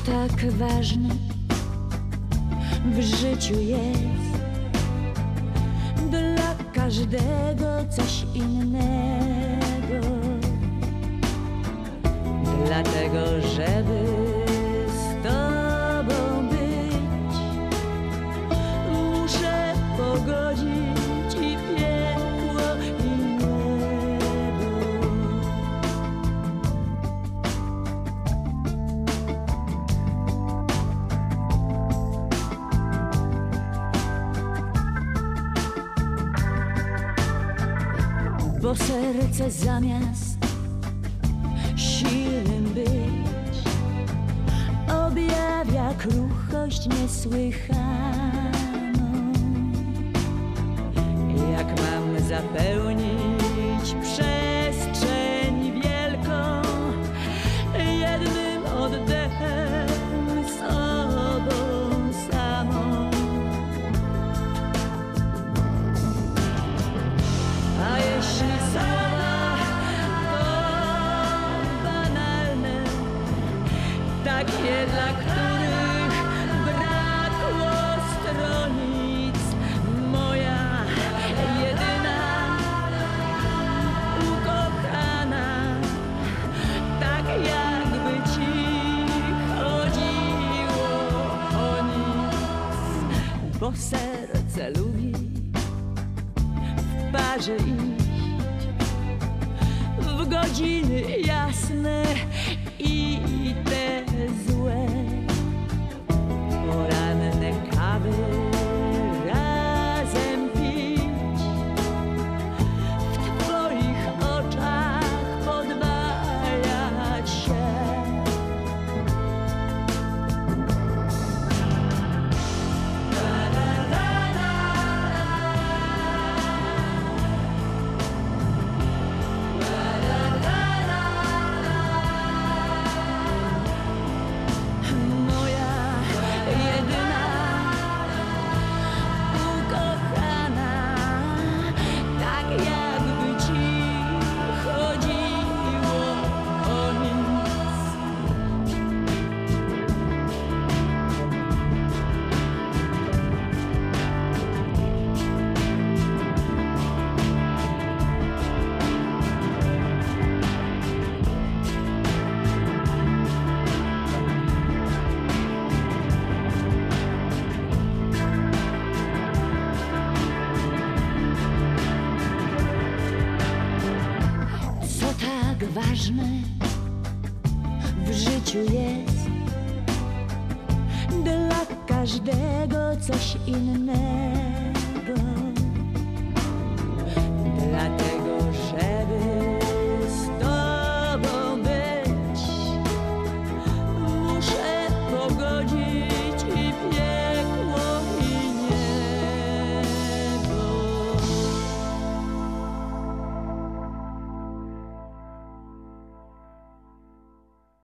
tak ważne w życiu jest dla każdego coś innego. Dlatego, żeby z tobą być, muszę pogodzić i piekło, i niebo. Bo serce zamiast silnym być objawia kruchość niesłychaną. Jak mam zapełnić przestrzeń wielką jednym oddechem sobą samą? A jeśli słowa to banalne, takie, dla których brakło stronic, moja jedyna ukochana, tak jakby ci chodziło o nic. Bo serce lubi w parze iść w godziny jasne i te złe. Poranne kawy razem pić, w twoich oczach podwajać się. Ważne w życiu jest dla każdego coś innego.